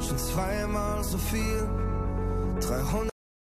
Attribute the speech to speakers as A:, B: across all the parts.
A: schon zweimal so viel. 300.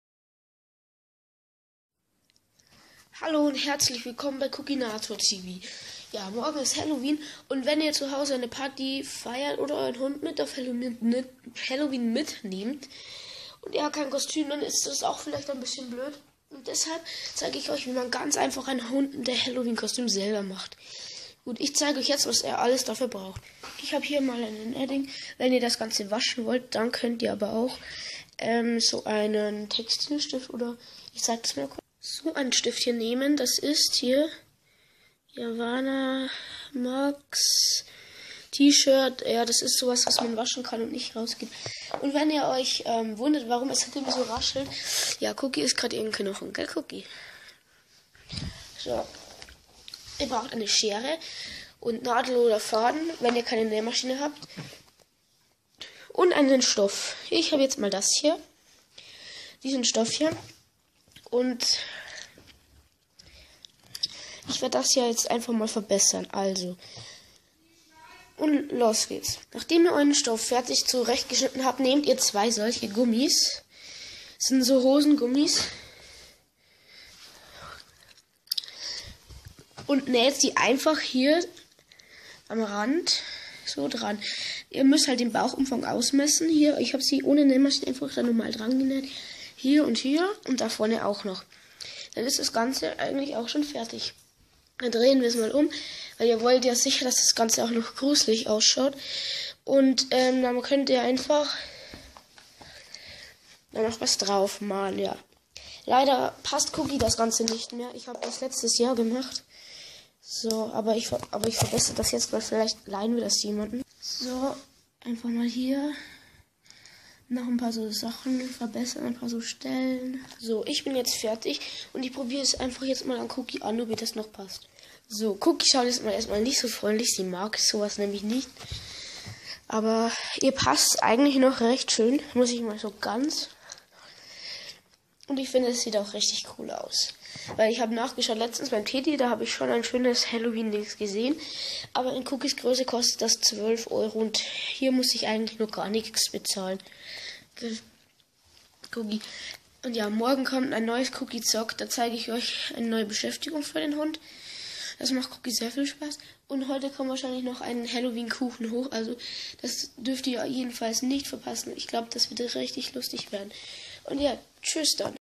B: Hallo und herzlich willkommen bei Cookinator TV. Ja, morgen ist Halloween und wenn ihr zu Hause eine Party feiert oder euren Hund mit auf Halloween mitnehmt und ihr habt kein Kostüm, dann ist das auch vielleicht ein bisschen blöd. Und deshalb zeige ich euch, wie man ganz einfach einen Hund mit der Halloween-Kostüm selber macht. Gut, ich zeige euch jetzt, was er alles dafür braucht. Ich habe hier mal einen Edding. Wenn ihr das Ganze waschen wollt, dann könnt ihr aber auch so einen Textilstift oder ich zeige das mal kurz. So ein Stift hier nehmen. Das ist hier Javana Max T-Shirt. Ja, das ist sowas, was man waschen kann und nicht rausgeht. Und wenn ihr euch wundert, warum es immer so raschelt, ja, Cookie ist gerade im Knochen, gell, Cookie? So. Ihr braucht eine Schere und Nadel oder Faden, wenn ihr keine Nähmaschine habt. Und einen Stoff. Ich habe jetzt mal das hier. Diesen Stoff hier. Und ich werde das hier jetzt einfach mal verbessern. Also. Und los geht's. Nachdem ihr euren Stoff fertig zurechtgeschnitten habt, nehmt ihr 2 solche Gummis. Das sind so Hosengummis. Und näht sie einfach hier am Rand so dran. Ihr müsst halt den Bauchumfang ausmessen. Hier, ich habe sie ohne Nähmaschine einfach dann normal dran genäht. Hier und da vorne auch noch. Dann ist das Ganze eigentlich auch schon fertig. Dann drehen wir es mal um, weil ihr wollt ja sicher, dass das Ganze auch noch gruselig ausschaut. Und dann könnt ihr einfach da noch was drauf malen, ja. Leider passt Cookie das Ganze nicht mehr. Ich habe das letztes Jahr gemacht. So, aber ich verbessere das jetzt, weil vielleicht leihen wir das jemanden. So, einfach mal hier noch ein paar so Sachen verbessern, ein paar so Stellen. So, ich bin jetzt fertig und ich probiere es einfach jetzt mal an Cookie an, ob das noch passt. So, Cookie schaut jetzt mal erstmal nicht so freundlich, sie mag sowas nämlich nicht. Aber ihr passt eigentlich noch recht schön, muss ich mal so ganz. Und ich finde, es sieht auch richtig cool aus. Weil ich habe nachgeschaut, letztens beim Teddy, da habe ich schon ein schönes Halloween-Dings gesehen. Aber in Cookies Größe kostet das 12 € und hier muss ich eigentlich nur gar nichts bezahlen. Cookie. Und ja, morgen kommt ein neues Cookie-Zock. Da zeige ich euch eine neue Beschäftigung für den Hund. Das macht Cookie sehr viel Spaß. Und heute kommt wahrscheinlich noch ein Halloween-Kuchen hoch. Also das dürft ihr jedenfalls nicht verpassen. Ich glaube, das wird richtig lustig werden. Und ja, tschüss dann.